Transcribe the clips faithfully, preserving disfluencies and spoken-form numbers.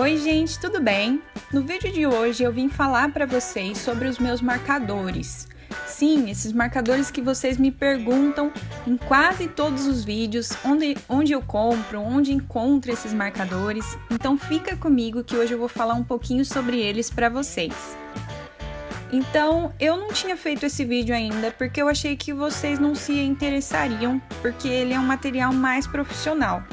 Oi gente, tudo bem? No vídeo de hoje eu vim falar para vocês sobre os meus marcadores. Sim, esses marcadores que vocês me perguntam em quase todos os vídeos, onde, onde eu compro, onde encontro esses marcadores. Então fica comigo que hoje eu vou falar um pouquinho sobre eles para vocês. Então, eu não tinha feito esse vídeo ainda porque eu achei que vocês não se interessariam, porque ele é um material mais profissional.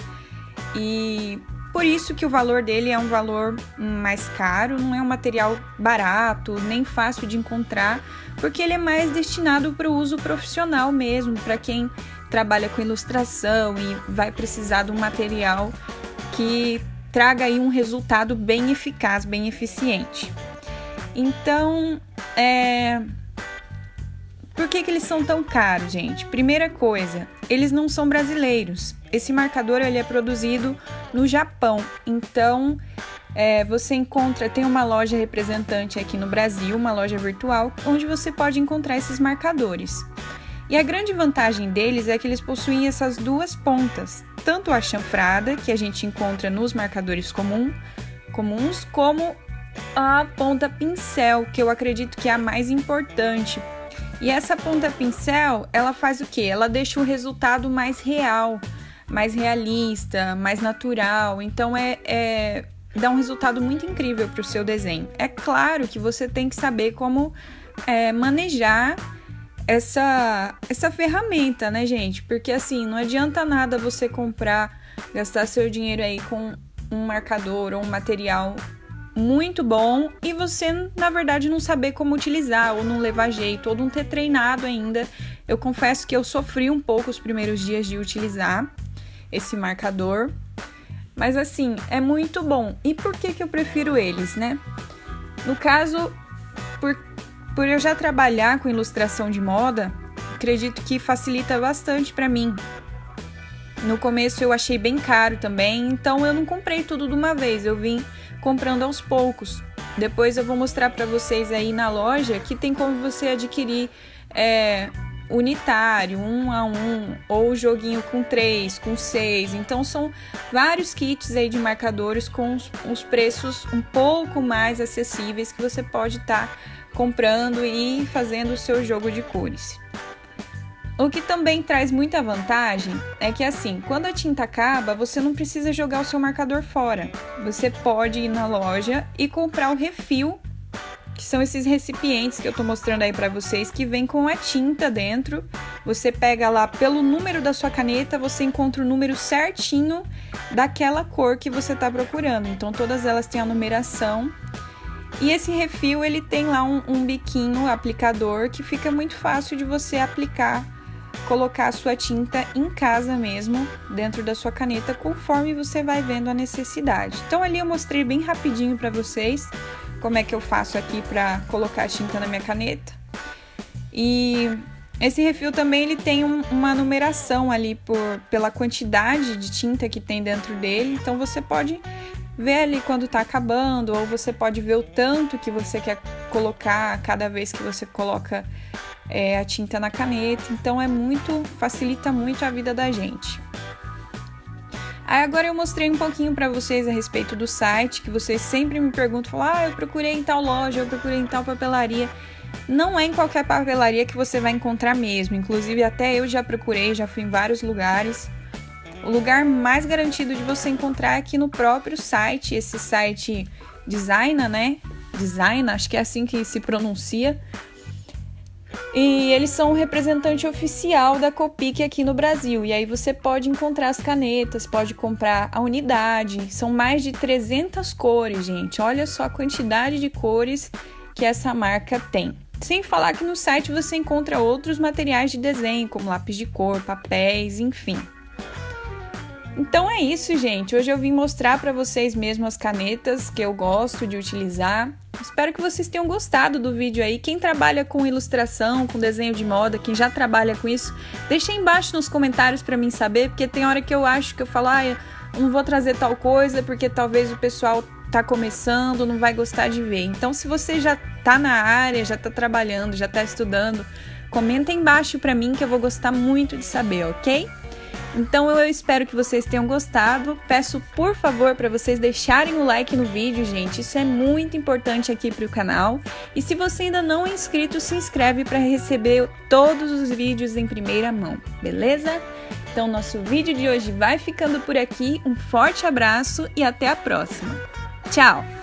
E por isso que o valor dele é um valor mais caro, não é um material barato, nem fácil de encontrar, porque ele é mais destinado para o uso profissional mesmo, para quem trabalha com ilustração e vai precisar de um material que traga aí um resultado bem eficaz, bem eficiente. Então, é... por que que eles são tão caros, gente? Primeira coisa, eles não são brasileiros. Esse marcador ele é produzido no Japão, então é, você encontra, tem uma loja representante aqui no Brasil, uma loja virtual, onde você pode encontrar esses marcadores. E a grande vantagem deles é que eles possuem essas duas pontas, tanto a chanfrada, que a gente encontra nos marcadores comum, comuns, como a ponta pincel, que eu acredito que é a mais importante. E essa ponta pincel, ela faz o quê? Ela deixa o resultado mais real, mais realista, mais natural. Então, é, é dá um resultado muito incrível para o seu desenho. É claro que você tem que saber como é, manejar essa, essa ferramenta, né, gente? Porque, assim, não adianta nada você comprar, gastar seu dinheiro aí com um marcador ou um material muito bom e você, na verdade, não saber como utilizar ou não levar jeito ou não ter treinado ainda. Eu confesso que eu sofri um pouco os primeiros dias de utilizar esse marcador, mas assim, é muito bom. E por que que eu prefiro eles, né? No caso, por, por eu já trabalhar com ilustração de moda, acredito que facilita bastante para mim. No começo eu achei bem caro também, então eu não comprei tudo de uma vez, eu vim comprando aos poucos. Depois eu vou mostrar para vocês aí na loja que tem como você adquirir é, unitário, um a um, ou joguinho com três, com seis. Então são vários kits aí de marcadores com os, os preços um pouco mais acessíveis que você pode estar tá comprando e fazendo o seu jogo de cores. O que também traz muita vantagem é que, assim, quando a tinta acaba, você não precisa jogar o seu marcador fora. Você pode ir na loja e comprar o refil, que são esses recipientes que eu tô mostrando aí pra vocês, que vem com a tinta dentro. Você pega lá pelo número da sua caneta, você encontra o número certinho daquela cor que você tá procurando. Então, todas elas têm a numeração. E esse refil, ele tem lá um, um biquinho aplicador que fica muito fácil de você aplicar, colocar a sua tinta em casa mesmo, dentro da sua caneta, conforme você vai vendo a necessidade. Então ali eu mostrei bem rapidinho para vocês como é que eu faço aqui para colocar a tinta na minha caneta. E esse refil também ele tem um, uma numeração ali por, pela quantidade de tinta que tem dentro dele, então você pode ver ali quando tá acabando, ou você pode ver o tanto que você quer colocar cada vez que você coloca é, a tinta na caneta. Então é muito, facilita muito a vida da gente. Aí agora eu mostrei um pouquinho para vocês a respeito do site, que vocês sempre me perguntam, falam, ah, eu procurei em tal loja, eu procurei em tal papelaria. Não é em qualquer papelaria que você vai encontrar mesmo, inclusive até eu já procurei, já fui em vários lugares. O lugar mais garantido de você encontrar é aqui no próprio site, esse site Designa, né? Designa, acho que é assim que se pronuncia. E eles são o representante oficial da Copic aqui no Brasil. E aí você pode encontrar as canetas, pode comprar a unidade. São mais de trezentas cores, gente. Olha só a quantidade de cores que essa marca tem. Sem falar que no site você encontra outros materiais de desenho, como lápis de cor, papéis, enfim. Então é isso, gente. Hoje eu vim mostrar para vocês mesmo as canetas que eu gosto de utilizar. Espero que vocês tenham gostado do vídeo aí. Quem trabalha com ilustração, com desenho de moda, quem já trabalha com isso, deixa aí embaixo nos comentários para mim saber, porque tem hora que eu acho que eu falo, ah, eu não vou trazer tal coisa, porque talvez o pessoal tá começando, não vai gostar de ver. Então, se você já tá na área, já tá trabalhando, já tá estudando, comenta aí embaixo para mim que eu vou gostar muito de saber, ok? Então eu espero que vocês tenham gostado. Peço por favor para vocês deixarem o like no vídeo, gente. Isso é muito importante aqui para o canal. E se você ainda não é inscrito, se inscreve para receber todos os vídeos em primeira mão, beleza? Então nosso vídeo de hoje vai ficando por aqui. Um forte abraço e até a próxima. Tchau!